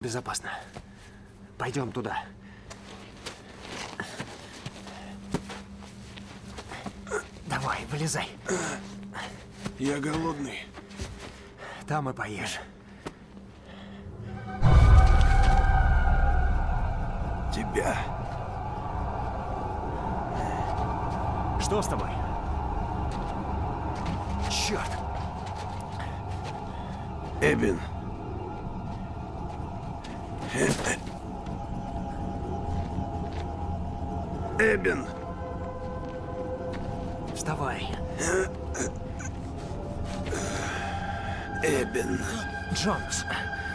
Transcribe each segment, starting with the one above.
Безопасно. Пойдем туда. Давай, вылезай. Я голодный. Там и поешь. Тебя. Что с тобой? Черт! Эбин. Эбин. Вставай. Эбин. Джонс.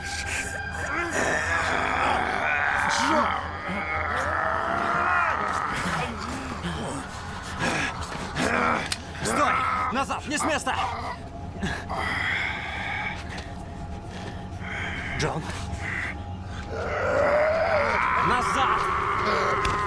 Стой! Назад! Не с места! Джон. Назад!